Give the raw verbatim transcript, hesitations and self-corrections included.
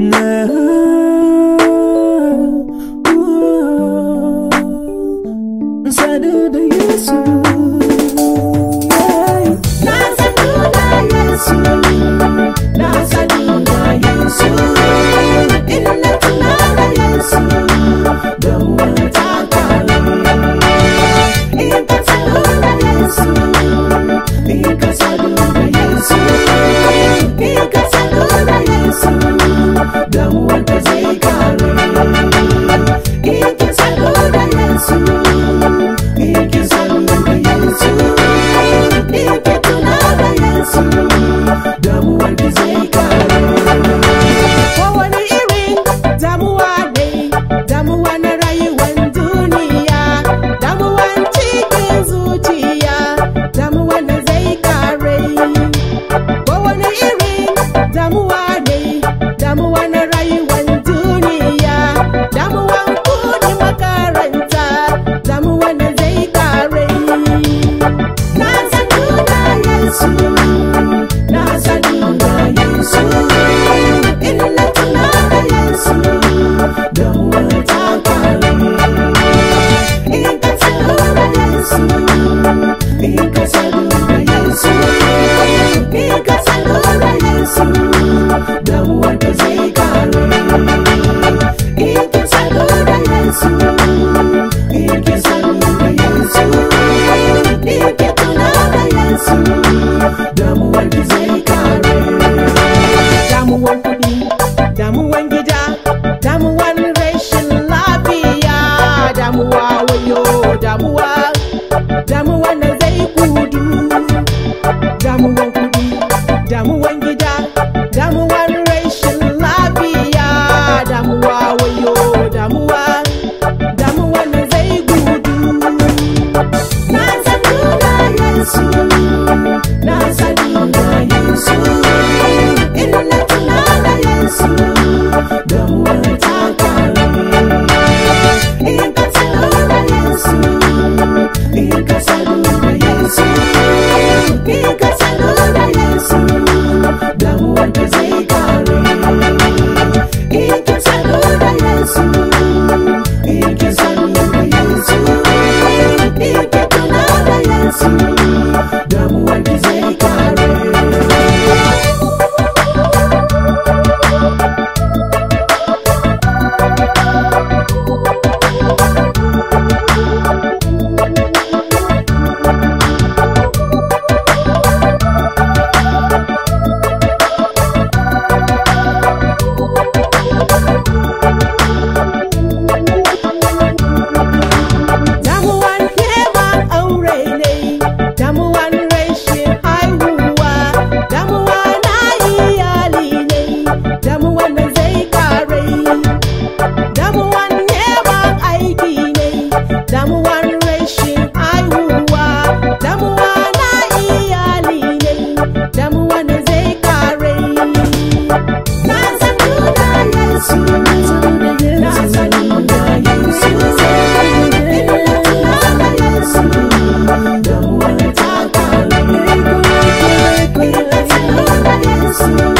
Sadu da Yesu, na sadu da Yesu, na sadu da Yesu, inna tuna da Yesu, da wata kare. Ika sadu da Yesu, ika sadu da Yesu, ika sadu da Yesu, da wata zai kare. Ika sadu da Yesu. Ike saluda Yesu, ike tunada Yesu, damuwar ki zai kare. Kowane irin damuwa ne, damuwa na rayuwar duniya, damuwan cikin zuciya, damuwa na zai kare. Kowane irin damuwa ne, damuwa na rayuwar duniya, damuwan kudin makaranta, damuwa na na sadu da Yesu, inna tuna da Yesu, da wata kare. Ika sadu da Yesu, ika sadu da Yesu, ika sadu da Yesu, da wata zai kare. Ika sadu da Yesu, ika sadu da Yesu, ika tuna da Yesu, damuwar ki zai kare. Damuwan kuɗi, damuwan gida, damuwan rashin lafiya, damuwa wayo, damuwa, damuwa na zai gudu. Damuwan kuɗi, damuwan gida, damuwan rashin lafiya, damuwa wayo, damuwa, damuwa na zai gudu. Na sadu da Yesu, na sadu da Yesu, inna tuna da Yesu, da wata kare. Ika sadu da Yesu, ika sadu da Yesu, ika sadu da Yesu, da wata zai kare. Ika sadu da Yesu, ika sadu da Yesu, ika tuna da Yesu, damuwar ki zai kare. Damuwan neman aure ne, damuwan rashin haihuwa, damuwa na iyali ne, damuwa na zai kare. Damuwan neman aiki ne, damuwan rashin haihuwa, damuwa na iyali ne, damuwa na zai kare. Na sadu da Yesu, na sadu da Yesu, inna tuna da Yesu, da wata kare. Ika sadu da Yesu,